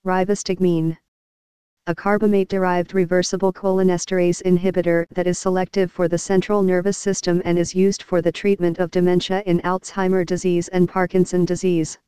Rivastigmine. A carbamate-derived reversible cholinesterase inhibitor that is selective for the central nervous system and is used for the treatment of dementia in Alzheimer's disease and Parkinson's disease.